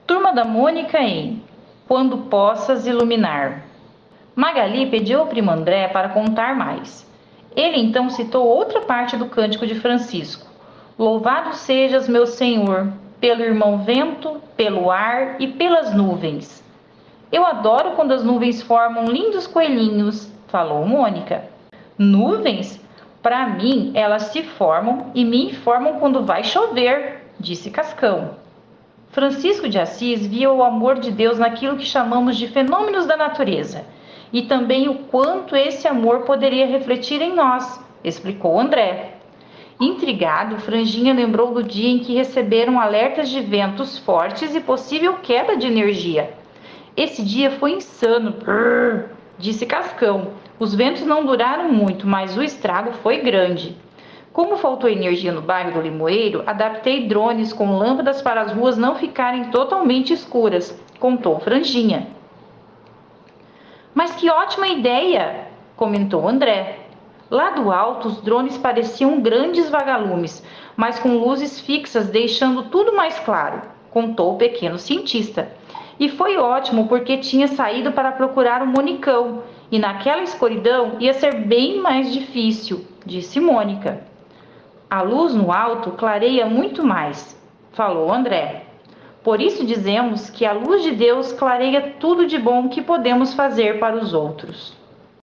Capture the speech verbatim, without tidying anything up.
Turma da Mônica em Quando Possas Iluminar. Magali pediu ao primo André para contar mais. Ele então citou outra parte do cântico de Francisco. Louvado sejas, meu Senhor, pelo irmão vento, pelo ar e pelas nuvens. Eu adoro quando as nuvens formam lindos coelhinhos, falou Mônica. Nuvens? Para mim, elas se formam e me informam quando vai chover, disse Cascão. Francisco de Assis via o amor de Deus naquilo que chamamos de fenômenos da natureza e também o quanto esse amor poderia refletir em nós, explicou André. Intrigado, Franjinha lembrou do dia em que receberam alertas de ventos fortes e possível queda de energia. Esse dia foi insano, brrr, disse Cascão. Os ventos não duraram muito, mas o estrago foi grande. Como faltou energia no bairro do Limoeiro, adaptei drones com lâmpadas para as ruas não ficarem totalmente escuras, contou Franjinha. Mas que ótima ideia, comentou André. Lá do alto, os drones pareciam grandes vagalumes, mas com luzes fixas, deixando tudo mais claro, contou o pequeno cientista. E foi ótimo porque tinha saído para procurar o Monicão, e naquela escuridão ia ser bem mais difícil, disse Mônica. A luz no alto clareia muito mais, falou André. Por isso dizemos que a luz de Deus clareia tudo de bom que podemos fazer para os outros.